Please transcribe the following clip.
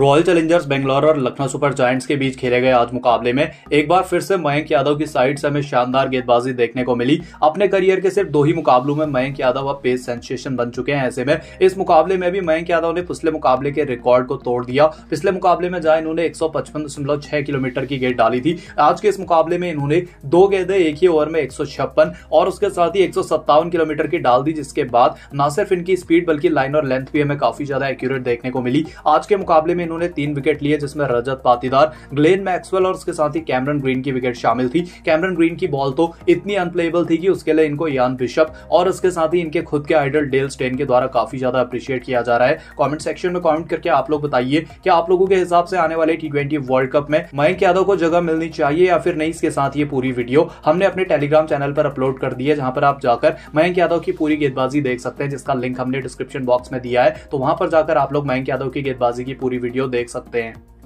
Royal Challengers Bangalore और Lucknow super giants के बीच खेले गए आज मुकाबले में एक बार फिर से मयंक यादव की साइड से हमें शानदार गेंदबाजी देखने को मिली। अपने करियर के सिर्फ 2 ही मुकाबलों में मयंक यादव अब पेस सेंसेशन बन चुके हैं। ऐसे में इस मुकाबले में भी मयंक यादव ने पिछले मुकाबले के रिकॉर्ड को तोड़ दिया। पिछले मुकाबले में जहां इन्होंने 155.6 किलोमीटर की गेंद डाली थी, आज के इस मुकाबले में इन्होंने 2 गेंदें एक ही ओवर में 156 और उसके साथ ही 157 किलोमीटर की डाल दी, जिसके बाद न सिर्फ इनकी स्पीड बल्कि लाइन और लेंथ भी हमें काफी ज्यादा एक्यूरेट देखने को मिली। आज के मुकाबले में इन्होंने 3 विकेट लिए, जिसमें रजत पाटीदार, ग्लेन मैक्सवेल और उसके साथ ही कैमरन ग्रीन की विकेट शामिल थी। कैमरन ग्रीन की बॉल तो इतनी अनप्लेएबल थी कि उसके लिए इनको यान बिशप और उसके साथ ही इनके खुद के आइडल डेल स्टेन के द्वारा काफी ज्यादा अप्रिशिएट किया जा रहा है। कमेंट सेक्शन में कमेंट करके आप लोग बताइए कि आप लोगों के हिसाब से आने वाले T20 वर्ल्ड कप में मयंक यादव को जगह मिलनी चाहिए या फिर नहीं। इसके साथ ये पूरी वीडियो हमने अपने टेलीग्राम चैनल पर अपलोड कर दी है, जहां पर आप जाकर मयंक यादव की पूरी गेंदबाजी देख सकते हैं, जिसका लिंक हमने डिस्क्रिप्शन बॉक्स में दिया है। तो वहां पर जाकर आप लोग मयंक यादव की गेंदबाजी की पूरी वीडियो देख सकते हैं।